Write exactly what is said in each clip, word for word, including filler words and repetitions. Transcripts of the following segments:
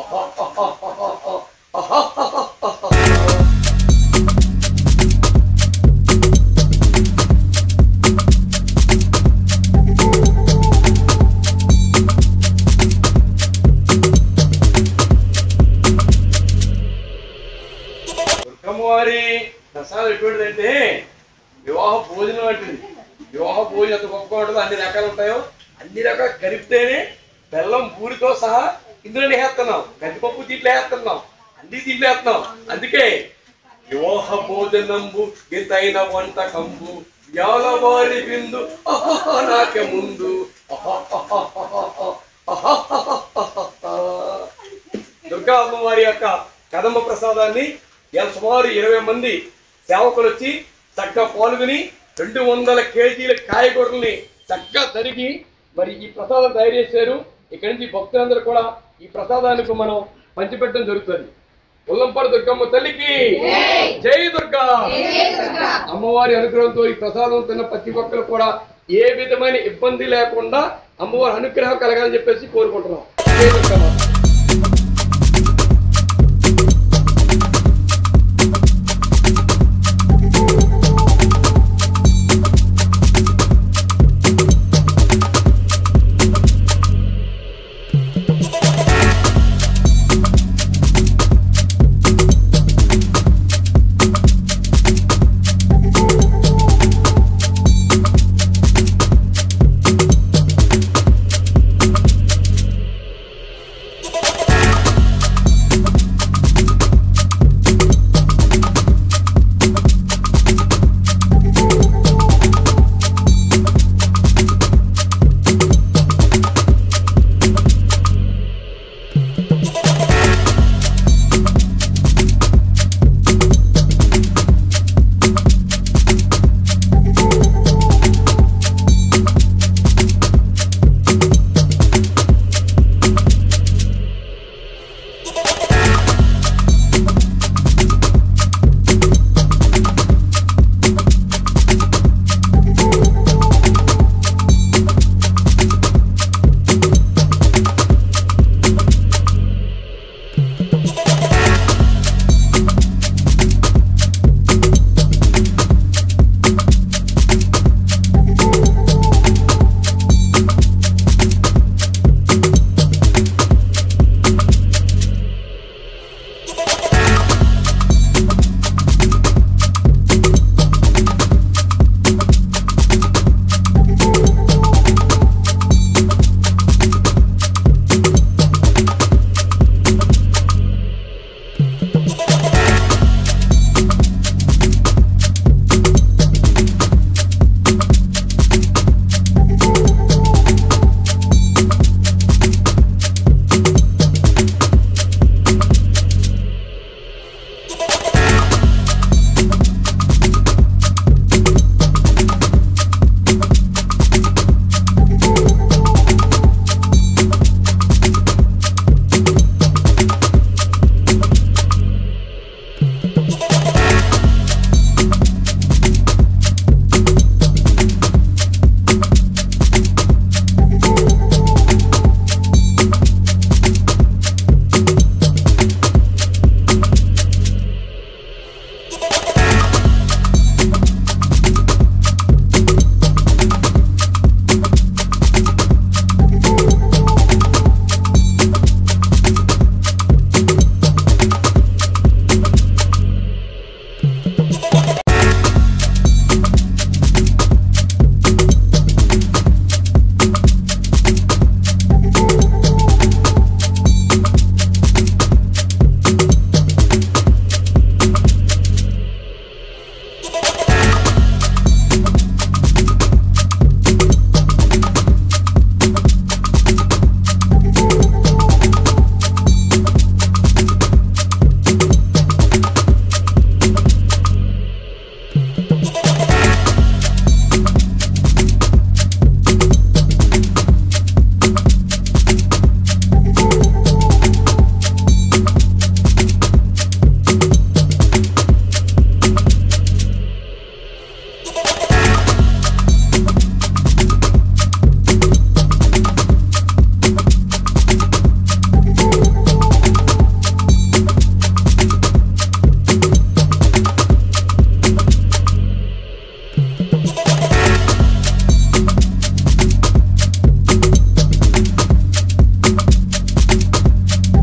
దుర్గమ్మవారి ప్రసాదం ఎటువంటిదంటే వివాహ భోజనం వంటిది. వివాహ భోజనం ఎంత గొప్పగా ఉంటుందో, అన్ని రకాలు ఉంటాయో అన్ని రకాలు కలిపితేనే బెల్లం పూరితో సహా ఇందులో వేస్తున్నాం, గడ్డిపప్పు దీంట్లో వేస్తున్నాం, అన్ని దీంట్లో వేస్తున్నాం. అందుకే వివాహ భోజనంబు ఇంతైన వంటకంబు వ్యాలవారి బిందు నాకే ముందు. దుర్గా అమ్మవారి యొక్క కదంబ ప్రసాదాన్ని సుమారు ఇరవై మంది సేవకులు వచ్చి చక్కగా పాల్గొని రెండు వందల కేజీల కాయగూరల్ని చక్కగా తరిగి మరి ఈ ప్రసాదం తయారు చేశారు. ఇక్కడి నుంచి భక్తులందరూ కూడా ఈ ప్రసాదానికి మనం పంచిపెట్టడం జరుగుతుంది. ఉల్లంపాడు దుర్గమ్మ తల్లికి జై దుర్గా. అమ్మవారి అనుగ్రహంతో ఈ ప్రసాదం తిన్న ప్రతి ఒక్కరు కూడా ఏ విధమైన ఇబ్బంది లేకుండా అమ్మవారి అనుగ్రహం కలగాలని చెప్పేసి కోరుకుంటున్నాం. జై దుర్గమ్మ.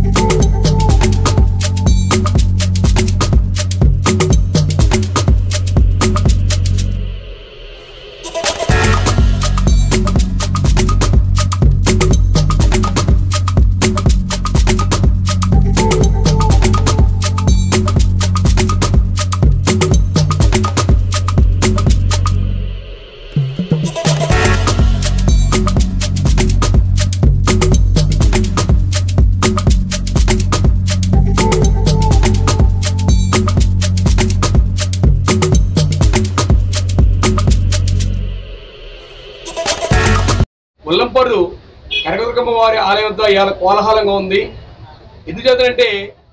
ముల్లంపర్రు కనకదుర్గమ్మ వారి ఆలయంతో ఇవాళ కోలాహలంగా ఉంది. ఎందుచేతంటే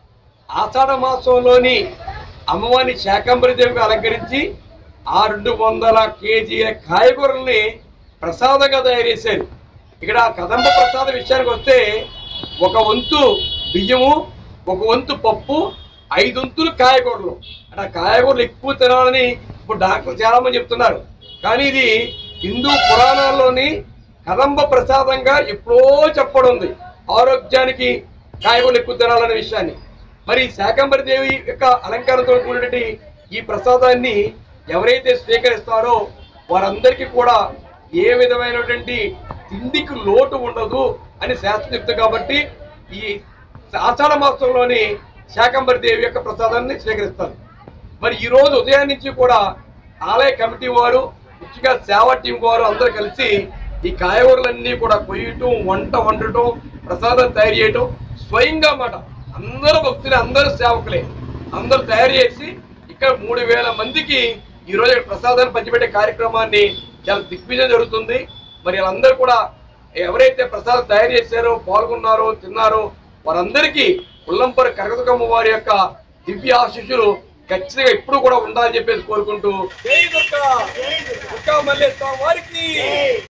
ఆషాఢ మాసంలోని అమ్మవారిని శాకంబరి దేవికి అలంకరించి ఆ రెండు వందల కేజీల కాయగూరల్ని ప్రసాదంగా తయారు చేశారు. ఇక్కడ కదంబ ప్రసాద విషయానికి వస్తే ఒక వంతు బియ్యము, ఒక వంతు పప్పు, ఐదు వంతులు కాయగూరలు. అంటే కాయగూరలు ఎక్కువ తినాలని ఇప్పుడు డాక్టర్లు చాలా మంది చెప్తున్నారు. కానీ ఇది హిందూ పురాణాల్లోని కదంబ ప్రసాదంగా ఎప్పుడో చెప్పడం ఉంది, ఆరోగ్యానికి కాయగూరలు ఎక్కువ తినాలనే విషయాన్ని. మరి శాకంబరి దేవి యొక్క అలంకారంతో కూడినటువంటి ఈ ప్రసాదాన్ని ఎవరైతే స్వీకరిస్తారో వారందరికీ కూడా ఏ విధమైనటువంటి తిండికి లోటు ఉండదు అని శాస్త్రం చెప్తుంది. కాబట్టి ఈ ఆషాఢ మాసంలోని శాకంబరి దేవి యొక్క ప్రసాదాన్ని స్వీకరిస్తారు. మరి ఈ రోజు ఉదయం నుంచి కూడా ఆలయ కమిటీ వారు, ముఖ్యంగా సేవా టీం వారు అందరూ కలిసి ఈ కాయగూరలన్నీ కూడా కొయ్యటం, వంట వండటం, ప్రసాదం తయారు చేయటం స్వయంగా మాట అందరూ భక్తులే, అందరూ సేవకులే, అందరూ తయారు చేసి ఇక్కడ మూడు వేల మందికి ఈ రోజు ప్రసాదాన్ని పంచిపెట్టే కార్యక్రమాన్ని చాలా దిగ్విజయం జరుగుతుంది. మరి వాళ్ళందరూ కూడా ఎవరైతే ప్రసాదం తయారు చేశారో, పాల్గొన్నారో, తిన్నారో వారందరికీ ముల్లంపర్రు కనకదుర్గమ్మ వారి యొక్క దివ్య ఆశీస్సులు ఖచ్చితంగా ఇప్పుడు కూడా ఉండాలని చెప్పేసి కోరుకుంటూ జై దుర్గా, దుర్గా మల్లేశ్వర వారికి.